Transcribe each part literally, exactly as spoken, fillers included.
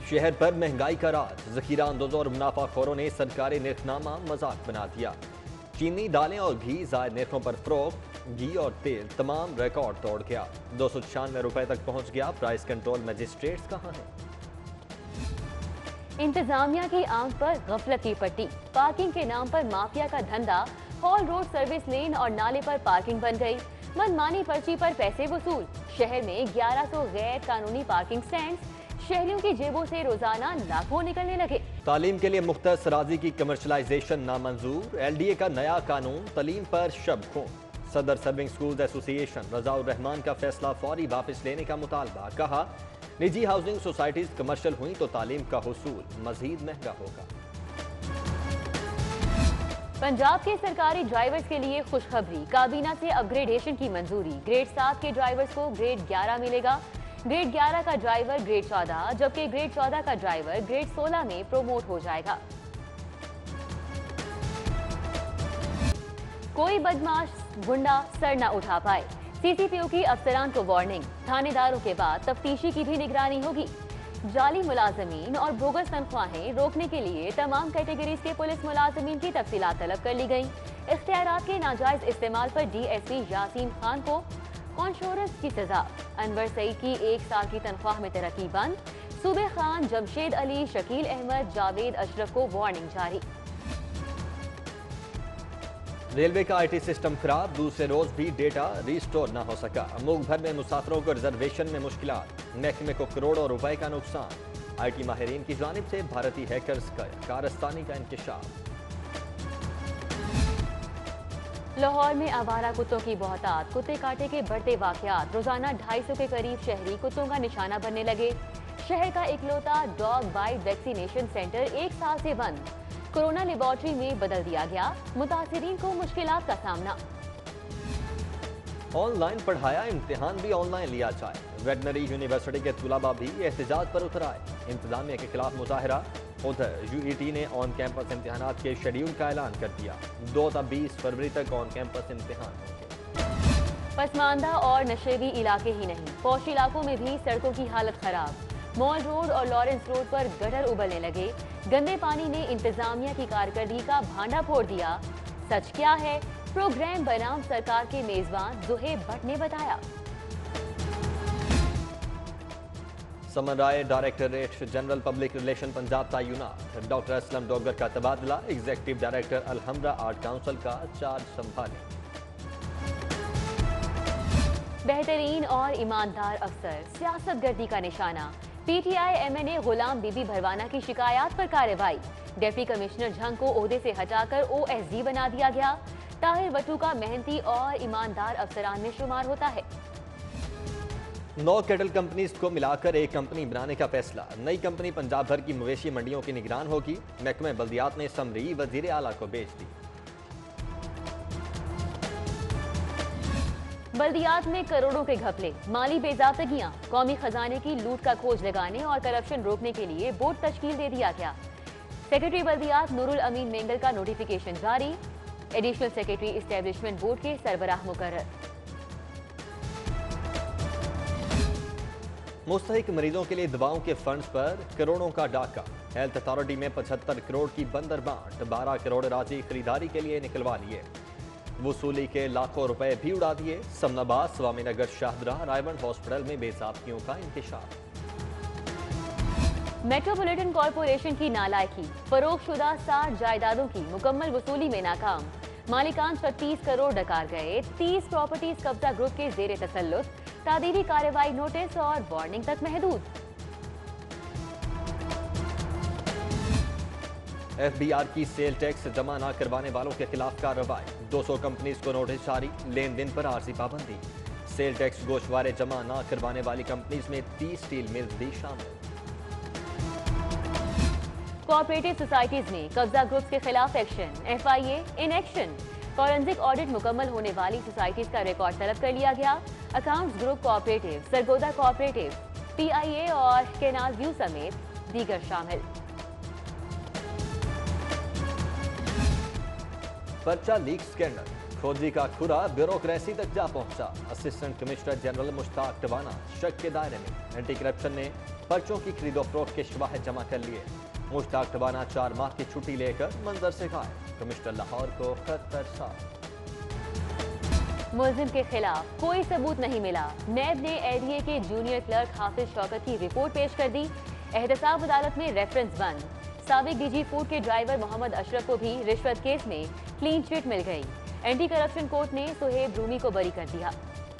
शहर पर महंगाई का राज, जखीरा अंदोजों और मुनाफाखोरों ने सरकारी निर्खनामा मजाक बना दिया। चीनी, दालें और घी जायद निर्खों पर फरोख्त, घी और तेल तमाम रिकॉर्ड तोड़ गया। दो सौ छियानवे रुपए तक पहुंच गया। प्राइस कंट्रोल मजिस्ट्रेट्स कहां है? इंतजामिया की आंख पर गफलत की पट्टी, पार्किंग के नाम पर माफिया का धंधा, हॉल रोड सर्विस लेन और नाले पर पार्किंग बन गई, मनमानी पर्ची पर पैसे वसूल। शहर में ग्यारह सौ गैर कानूनी पार्किंग स्टैंड, शहरियों की जेबों से रोजाना लाखों निकलने लगे। तालीम के लिए मुख्तस अराजी की कमर्शलाइजेशन नामंजूर, एल डी ए का नया कानून तालीम पर शब खून। सदर serving school association Razaur Rahman का फैसला फौरी वापस लेने का मुतालबा, कहा निजी हाउसिंग सोसाइटीज कमर्शियल हुई तो तालीम का हुसूल मजीद महंगा होगा। पंजाब के सरकारी ड्राइवर्स के लिए खुशखबरी, काबीना से अपग्रेडेशन की मंजूरी। ग्रेड सात के ड्राइवर्स को ग्रेड ग्यारह मिलेगा, ग्रेड ग्यारह का ड्राइवर ग्रेड चौदह, जबकि ग्रेड चौदह का ड्राइवर ग्रेड सोलह में प्रोमोट हो जाएगा। कोई बदमाश गुंडा सर न उठा पाए, सीसीपीओ की अफसरान को वार्निंग। थानेदारों के बाद तफ्तीशी की भी निगरानी होगी। जाली मुलाजमीन और बोगस तनख्वाहें रोकने के लिए तमाम कैटेगरीज के पुलिस मुलाजमीन की तफसीलात तलब कर ली गई। इख्तियारात के नाजायज इस्तेमाल पर डीएसपी यासीन खान को कॉन्शोरेंस की सजा। अनवर सईद की एक साल की तनख्वाह में तरक्की बंद। सूबे खान, जमशेद अली, शकील अहमद, जावेद अशरफ को वार्निंग जारी। रेलवे का आईटी सिस्टम खराब, दूसरे रोज भी डेटा रिस्टोर न हो सका। मुल्क भर में मुसाफिरों को रिजर्वेशन में मुश्किलात, महकमे को करोड़ों रुपए का नुकसान। आईटी माहिरीन की जानिब से भारतीय हैकर्स का कारस्तानी का इंकशाफ। लाहौर में आवारा कुत्तों की बहुतात, कुत्ते काटे के बढ़ते वाकयात। रोजाना ढाई सौ के करीब शहरी कुत्तों का निशाना बनने लगे। शहर का इकलौता डॉग बाइट वैक्सीनेशन सेंटर एक साल से बंद, कोरोना लेबोरेटरी में बदल दिया गया। मुतासिरीन को मुश्किलात का सामना। ऑनलाइन पढ़ाया, इम्तिहान भी ऑनलाइन लिया जाए। वेटनरी यूनिवर्सिटी के तुलबा भी एहतजाज पर उतर आए। इंतजामिया के खिलाफ मुजाहरा। उधर यूईटी ने ऑन कैंपस इम्तिहानात के शेड्यूल का ऐलान कर दिया। दो तब बीस फरवरी तक ऑन कैंपस इम्तिहान होंगे। पसमानदा और नशेबी इलाके ही नहीं, पौष इलाकों में भी सड़कों की हालत खराब। मॉल रोड और लॉरेंस रोड पर गटर उबलने लगे। गंदे पानी ने इंतजामिया की कारकर्दगी का भांडा फोड़ दिया। सच क्या है, प्रोग्राम बनाम सरकार के मेजबान जुहेब भट्ट ने बताया। Saman Rai directorate general public relations Punjab तैनात। डॉक्टर असलम डोगर का तबादला, executive director Alhamra art council का चार्ज संभाले। बेहतरीन और ईमानदार अफसर सियासत गर्दी का निशाना। पीटीआई एमएनए गुलाम बीबी भरवाना की शिकायत पर कार्रवाई। डिप्टी कमिश्नर झंग को ओहदे से हटाकर ओएसडी बना दिया गया। ताहिर बटू का मेहनती और ईमानदार अफसरान में शुमार होता है। नौ केटल कंपनीज को मिलाकर एक कंपनी बनाने का फैसला। नई कंपनी पंजाब भर की मवेशी मंडियों की निगरान होगी। महकमे बल्दियात ने समरी वजीर आला को भेज दी। बल्दियात में करोड़ों के घपले, माली बेजाबतगियां। कौमी खजाने की लूट का खोज लगाने और करप्शन रोकने के लिए बोर्ड तश्कील दे दिया गया। सेक्रेटरी बल्दियात नूरुल अमीन मेंगल का नोटिफिकेशन जारी। एडिशनल सेक्रेटरी इस्टेब्लिशमेंट बोर्ड के सरबराह मुकर्रर। मुस्तहिक मरीजों के लिए दवाओं के फंड्स पर करोड़ों का डाका। हेल्थ अथॉरिटी में पचहत्तर करोड़ की बंदर बांट, बारह करोड़ राजी खरीदारी के लिए निकलवा लिए। वसूली के लाखों रुपए भी उड़ा दिए। समनाबाद, स्वामीनगर, शाहदरा, रायबंद हॉस्पिटल में बेसाबतियों का इंकशाफ। मेट्रोपॉलिटन कॉरपोरेशन की नालायकी, फरोख्तशुदा साठ जायदादों की मुकम्मल वसूली में नाकाम। मालिकान छत्तीस करोड़ डकार गए। तीस प्रॉपर्टीज कब्जा ग्रुप के जेरे तसल्लुत। तादीरी कार्रवाई नोटिस और वार्निंग तक महदूद। एफबीआर की सेल टैक्स जमा न करवाने वालों के खिलाफ कार्रवाई। दो सौ कंपनीज को नोटिस जारी, लेन देन पर आरजी पाबंदी। सेल टैक्स गोशवारे जमा न करवाने वाली कंपनीज में तीस स्टील मिल्स भी शामिल। कोऑपरेटिव सोसाइटीज में कब्जा ग्रुप्स के खिलाफ action. FIA in action. Forensic audit मुकम्मल होने वाली सोसाइटीज का रिकॉर्ड तलब कर लिया गया। Accounts group cooperative, Sargodha cooperative, PIA और केनाल व्यू समेत दीगर शामिल। पर्चा लीक स्कैंडल, खोजी का खुरा ब्यूरोक्रेसी तक जा पहुंचा। Assistant commissioner general Mushtaq Tiwana शक के दायरे में। एंटी करप्शन ने पर्चों की खरीदो फरोख्त के शवाहिद जमा कर लिए। मुश्ताक टवाना चार माह की छुट्टी लेकर मंजर से गायब। कमिश्नर लाहौर को खत दरसाल। मुलजिम के खिलाफ कोई सबूत नहीं मिला। नैब ने एडीए के जूनियर क्लर्क हाफिज शौकत की रिपोर्ट पेश कर दी। एहतसाब अदालत में रेफरेंस बंद। साबिक डीजी फूड के ड्राइवर मोहम्मद अशरफ को भी रिश्वत केस में क्लीन चिट मिल गई। एंटी करप्शन कोर्ट ने सुहेब रूमी को बरी कर दिया।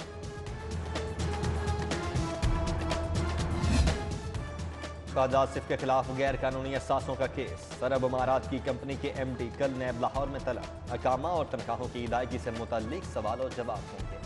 ख्वाजा आसिफ के खिलाफ गैर कानूनी असासों का केस। अरब अमारात की कंपनी के एमडी कल नैब लाहौर में तलब। अकामा और तनख्वाहों की अदायगी से मुताल्लिक सवालों जवाब होंगे।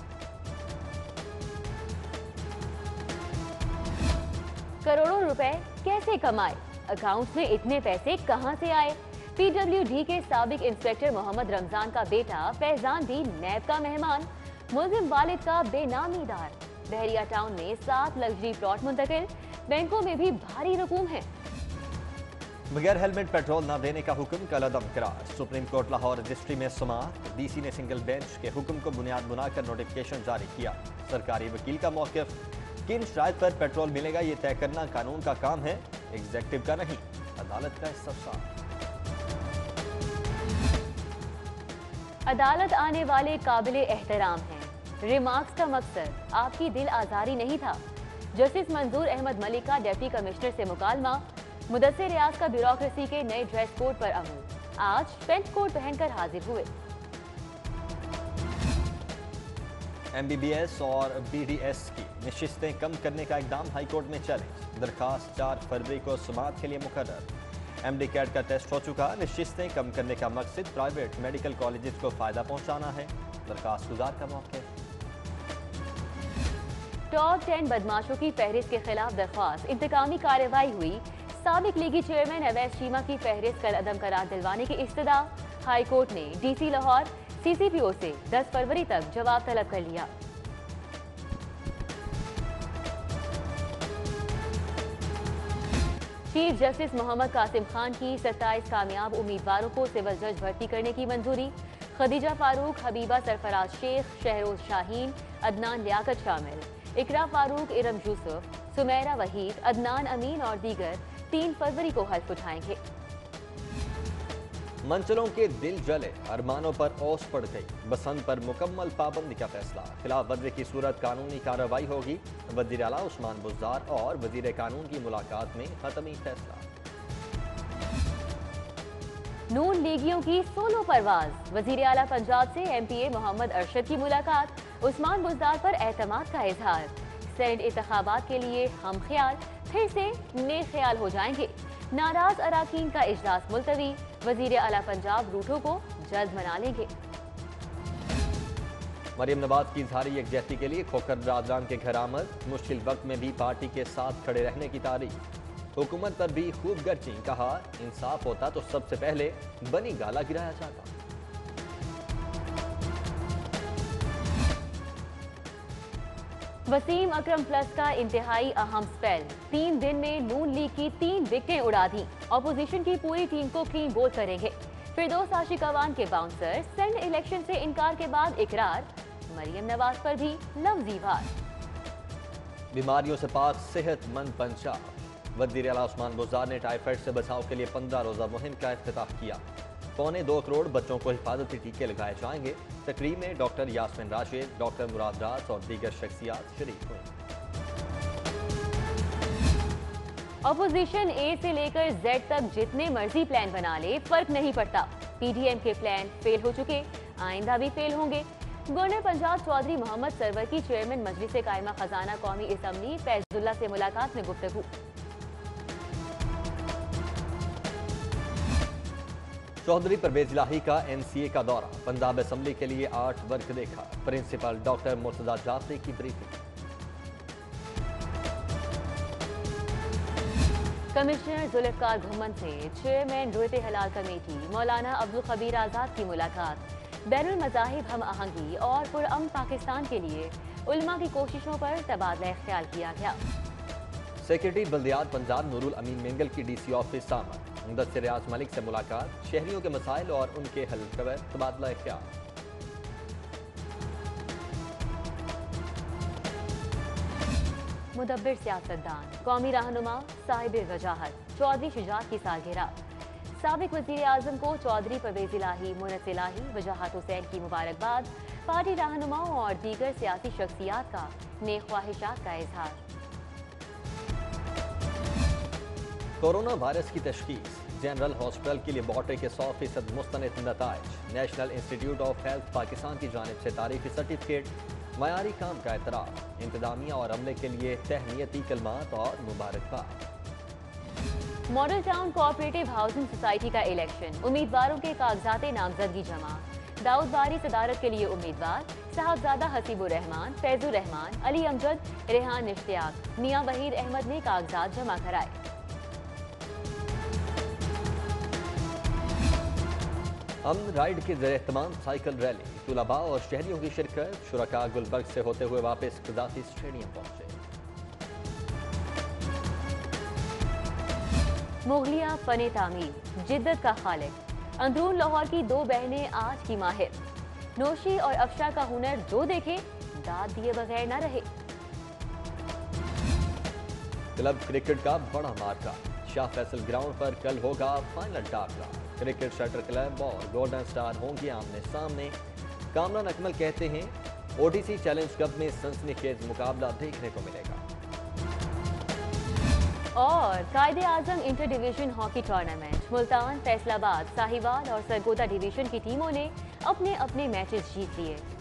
करोड़ों रुपए कैसे कमाए, अकाउंट में इतने पैसे कहां से आए? पीडब्ल्यूडी के साबिक इंस्पेक्टर मोहम्मद रमजान का बेटा फैजान भी नैब का मेहमान। मुलजिम वालिद का बेनामीदार। बहरिया टाउन में सात लग्जरी प्लॉट मुंतकिल। बैंकों में भी भारी रकूम है। बगैर हेलमेट पेट्रोल न देने का हुक्म कल अदम करार। सुप्रीम कोर्ट लाहौर रजिस्ट्री में समाअत। डीसी ने सिंगल बेंच के हुक्म को बुनियाद बनाकर नोटिफिकेशन जारी किया। सरकारी वकील का मौक़िफ़, किन शराइत पर पेट्रोल मिलेगा ये तय करना कानून का काम है, एग्जीक्यूटिव का नहीं। अदालत का इस्तफसार। अदालत आने वाले काबिले एहतराम हैं। रिमार्क्स का मकसद आपकी दिल आजारी नहीं था। जस्टिस मंजूर अहमद मलिक का डिप्टी कमिश्नर से मुकालमा। मुदस्सिर रियाज का ब्यूरोक्रेसी के नए ड्रेस कोड पर अमल। आज पेंट कोट पहनकर हाजिर हुए। एमबीबीएस और बीडीएस की नशिस्तें कम करने का इकदाम हाईकोर्ट में चैलेंज। दरखास्त चार फरवरी को समाअत के लिए मुकर्रर। एमडी कैट का टेस्ट हो चुका। नशिस्तें कम करने का मकसद प्राइवेट मेडिकल कॉलेजेस को फायदा पहुंचाना है। दरखास्त गुजार का मौके। टॉप टेन बदमाशों की फहरिस्त के खिलाफ दरख्वास्त। इंतकामी कार्रवाई हुई। साबिक लीगी चेयरमैन अवैस चीमा की फहरिस्त कल अदम करार दिलवाने की इस्तदा। हाई कोर्ट ने डीसी लाहौर सीसीपीओ से दस फरवरी तक जवाब तलब कर लिया। चीफ जस्टिस मोहम्मद कासिम खान की सत्ताईस कामयाब उम्मीदवारों को सिविल जज भर्ती करने की मंजूरी। खदीजा फारूक, हबीबा सरफराज शेख, शहरोज शाहीन, अदनान लियाकत शामिल। इकरा फारूक, इरम यूसुफ, सुमेरा वहीद, अदनान अमीन और दीगर तीन फरवरी को हल्फ उठाएंगे। मंचलों के दिल जले, अरमानों पर ओस पड़ गई। बसंत पर मुकम्मल पाबंदी का फैसला। खिलाफ वर्जी की सूरत कानूनी कार्रवाई होगी। वज़ीर आला उस्मान बुज़दार और वज़ीर कानून की मुलाकात में हतमी फैसला। नून लीगियों की सोलो परवाज। वज़ीर आला पंजाब से एमपीए मोहम्मद अरशद की मुलाकात। उस्मान बुज़दार पर एतमाद का इजहार। सेनेट इंतखाबात के लिए हम ख्याल फिर से नेक ख्याल हो जाएंगे। नाराज अराकीन का इजलास मुलतवी। वज़ीर आला पंजाब रूठों को जल्द मना लेंगे। मरियम नवाज की इजहारी यकजहती के लिए खोखर बरादरान के घर आमद। मुश्किल वक्त में भी पार्टी के साथ खड़े रहने की तारीफ। हुकूमत पर भी खूब गर्जी। कहा इंसाफ होता तो सबसे पहले बनी गाला गिराया जाता। वसीम अकरम प्लस का इंतहाई अहम स्पेल। तीन दिन में नून लीग की तीन विकेटें उड़ा दी। ऑपोजिशन की पूरी टीम को क्लीन बोल्ड करेंगे। फिरदौस आशिक अवान के बाउंसर। सेंड इलेक्शन से इनकार के बाद इकरार। मरियम नवाज पर भी लफ्जी वार। बीमारियों से पाक सेहतमंद पंजाब। वज़ीर आला उस्मान बुज़दार ने टाइफाइड से बचाव के लिए पंद्रह रोजा मुहिम का इफ्तिताह किया। पौने दो करोड़ बच्चों को हिफाजती टीके लगाए जाएंगे। तकरीब में डॉक्टर यास्मिन राशिद, डॉक्टर मुराद राज और दीगर शख्सियात शरीक हुई। अपोजिशन ए से लेकर जेड तक जितने मर्जी प्लान बना ले, फर्क नहीं पड़ता। पीडीएम के प्लान फेल हो चुके, आइंदा भी फेल होंगे। गवर्नर पंजाब चौधरी मोहम्मद सरवर की चेयरमैन मजलिस कायमा खजाना कौमी असम्बली फैजुल्लाह से मुलाकात में गुफ्तगू। चौधरी परवेज इलाही का एनसीए का दौरा। पंजाब असम्बली के लिए आर्ट वर्क देखा। प्रिंसिपल डॉक्टर मुर्तजा जाफरी की ब्रीफिंग। कमिश्नर जुल्फकार घुम्मन से चेयरमैन रुयत हलाल कमेटी मौलाना अब्दुल खबीर आजाद की मुलाकात। बैनुल मज़ाहिब हम आहंगी और पुरअमन पाकिस्तान के लिए उलमा की कोशिशों पर तबादला ख्याल किया गया। सेक्रेटरी बल्दियात पंजाब नूरुल अमीन मेंगल की डीसी ऑफिस सामन। मुदस्सिर रियाज मलिक से मुलाकात। शहरियों के मसाइल और उनके हल पर तबादला ख्याल। मुदब्बिर सियासतदान, कौमी रहनुमा, साहिब वजाहत चौधरी शुजात की सालगिरह। साबिक वजीर आजम को चौधरी परवेज इलाही, मुनस इलाही, वजाहत हुसैन की मुबारकबाद। पार्टी रहनुमाओं और दीगर सियासी शख्सियात का नेक ख्वाहिशात का इजहार। कोरोना वायरस की तशखीस, जनरल हॉस्पिटल की लेबॉर्ट्री के सौ फीसद मुस्तनद नताइज। National Institute of Health Pakistan की जानिब से तारीखी सर्टिफिकेट, मयारी काम का एतराफ़। इंतजामिया और अमले के लिए तहनीती कलमात और मुबारकबाद। Model Town cooperative housing society का इलेक्शन, उम्मीदवारों के कागजात नामजदगी जमा। दाऊद बारी सदारत के लिए उम्मीदवार, साहबजादा हसीबुर रहमान, फैजुर रहमान, अली अमजद, रेहान इश्तियाक, मियां वहीद अहमद ने कागजात जमा कराए। अमन राइड के ज़रिए तमाम साइकिल रैली, तुलबा और शहरियों की शिरकत। शुरका गुलबर्ग से होते हुए वापस कज़ाती स्टेडियम पहुंचे। मुगलिया फने तामीर, जिद्दत का खालिक। अंदरून लाहौर की दो बहनें आज की माहिर। नोशी और अफशा का हुनर जो देखे, दाद दिए बगैर न रहे। क्लब क्रिकेट का बड़ा मार्का, शाह फैसल ग्राउंड पर कल होगा फाइनल टाकरा। क्रिकेट शटर क्लब और गोल्डन स्टार होंगे आमने सामने। कामरान अकमल कहते हैं ओडीसी चैलेंज कप में सनसनीखेज मुकाबला देखने को मिलेगा। और Quaid-e Azam inter division hockey tournament, Multan, Faisalabad, Sahiwal और सरगोदा डिवीजन की टीमों ने अपने अपने मैचेस जीत लिए।